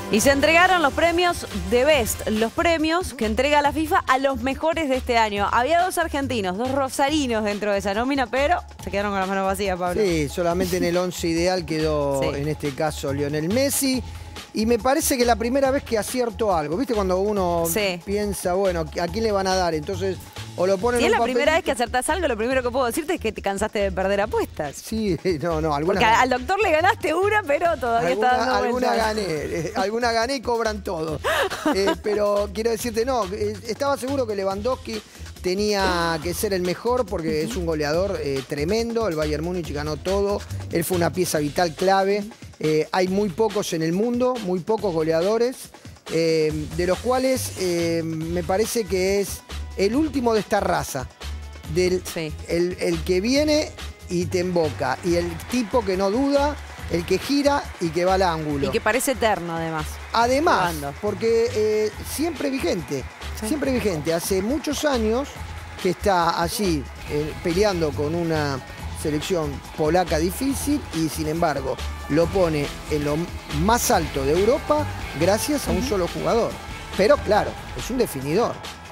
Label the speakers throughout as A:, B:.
A: Y se entregaron los premios de Best, los premios que entrega la FIFA a los mejores de este año. Había dos argentinos, dos rosarinos dentro de esa nómina, pero se quedaron con las manos vacías, Pablo.
B: Sí, solamente en el 11 ideal quedó, en este caso, Lionel Messi. Y me parece que la primera vez que acierto algo, ¿viste? Cuando uno piensa, bueno, ¿a quién le van a dar? Entonces, o lo ponen
A: si
B: en
A: es
B: un
A: la primera vez que
B: papelito.
A: acertás algo, lo primero que puedo decirte es que te cansaste de perder apuestas.
B: Sí, no, alguna.
A: Porque al doctor le ganaste una, pero todavía está dando
B: alguna
A: vueltas.
B: gané, alguna gané y cobran todo. Pero quiero decirte, no, estaba seguro que Lewandowski tenía que ser el mejor porque es un goleador tremendo. El Bayern Múnich ganó todo. Él fue una pieza vital clave. Hay muy pocos en el mundo, muy pocos goleadores, de los cuales me parece que es el último de esta raza. El que viene y te emboca. Y el tipo que no duda, el que gira y que va al ángulo.
A: Y que parece eterno, además.
B: Además,
A: jugando.
B: porque siempre vigente. Siempre vigente. Hace muchos años que está allí peleando con una selección polaca difícil y sin embargo lo pone en lo más alto de Europa gracias a un solo jugador. Pero claro, es un definidor.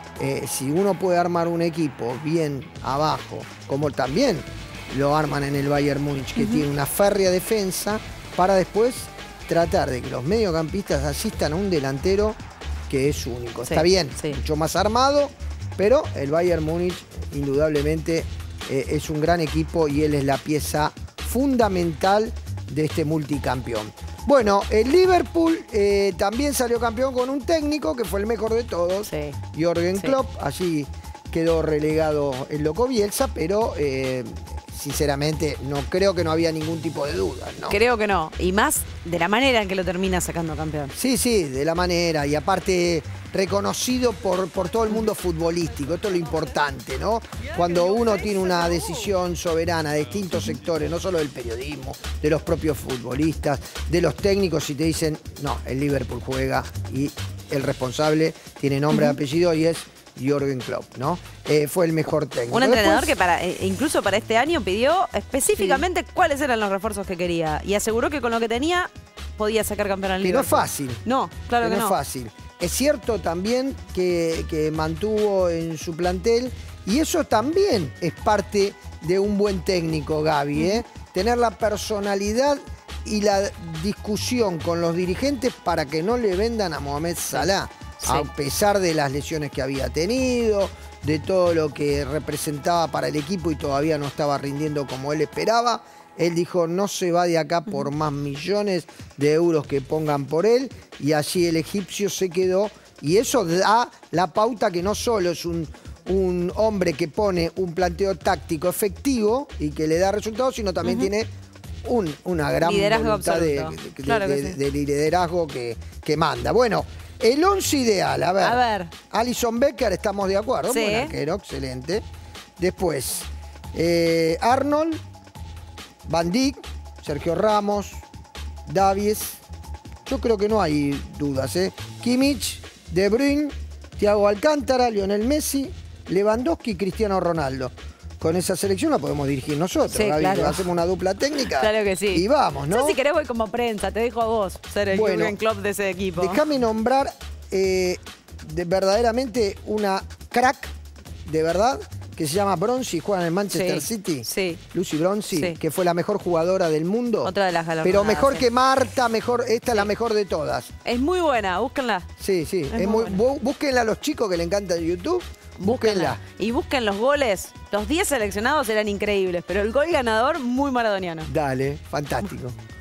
B: Si uno puede armar un equipo bien abajo, como también lo arman en el Bayern Múnich, que tiene una férrea defensa, para después tratar de que los mediocampistas asistan a un delantero que es único. Está bien, mucho más armado, pero el Bayern Múnich indudablemente es un gran equipo y él es la pieza fundamental de este multicampeón. Bueno, el Liverpool también salió campeón con un técnico que fue el mejor de todos, Jürgen Klopp. Allí quedó relegado el loco Bielsa, pero sinceramente no creo que no había ningún tipo de duda, ¿no?
A: Creo que no, y más de la manera en que lo termina sacando campeón.
B: Sí, de la manera, y aparte reconocido por todo el mundo futbolístico. Esto es lo importante, ¿no? Cuando uno tiene una decisión soberana de distintos sectores, no solo del periodismo, de los propios futbolistas, de los técnicos, y te dicen, no, el Liverpool juega y el responsable tiene nombre y apellido y es Jürgen Klopp, ¿no? Fue el mejor técnico.
A: Un entrenador que incluso para este año pidió específicamente cuáles eran los refuerzos que quería y aseguró que con lo que tenía podía sacar campeón al Liverpool.
B: Y no es fácil.
A: No, claro que no.
B: No es fácil. Es cierto también que mantuvo en su plantel, y eso también es parte de un buen técnico, Gaby, tener la personalidad y la discusión con los dirigentes para que no le vendan a Mohamed Salah, a pesar de las lesiones que había tenido, de todo lo que representaba para el equipo y todavía no estaba rindiendo como él esperaba. Él dijo, no se va de acá por más millones de euros que pongan por él, y allí el egipcio se quedó, y eso da la pauta que no solo es un hombre que pone un planteo táctico efectivo y que le da resultados, sino también tiene una gran
A: liderazgo
B: voluntad de liderazgo que manda. Bueno, el 11 ideal, a ver. Alisson Becker, estamos de acuerdo, buen arquero, excelente. Después, Arnold, Van Dijk, Sergio Ramos, Davies. Yo creo que no hay dudas, Kimmich, De Bruyne, Thiago Alcántara, Lionel Messi, Lewandowski y Cristiano Ronaldo. Con esa selección la podemos dirigir nosotros, Gaby. Claro. Hacemos una dupla técnica.
A: Claro que sí.
B: Y vamos, ¿no?
A: Yo si querés voy como prensa, te dejo a vos ser el Jürgen Klopp de ese equipo.
B: Déjame nombrar verdaderamente una crack, de verdad, que se llama Bronzy, juega en el Manchester City. Lucy Bronzy, que fue la mejor jugadora del mundo.
A: Otra de las galardonadas.
B: Pero mejor que Marta, esta es la mejor de todas.
A: Es muy buena, búsquenla.
B: Sí. Búsquenla a los chicos que le encanta el YouTube. Búsquenla.
A: Y busquen los goles. Los 10 seleccionados eran increíbles, pero el gol ganador muy maradoniano.
B: Dale, fantástico.